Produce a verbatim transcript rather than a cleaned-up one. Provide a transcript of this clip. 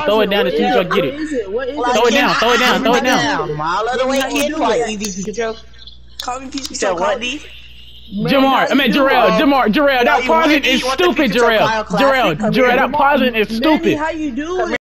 throw it down as soon as I get it. Throw it down, throw it down, throw it down. Mile of the way, kid. Call me P C. So what? Jamar, I mean Jarrell, Jamar, Jarrell, that pausing is stupid, Jarrell. Jarrell, Jarrell, that pausing is stupid. How you doing?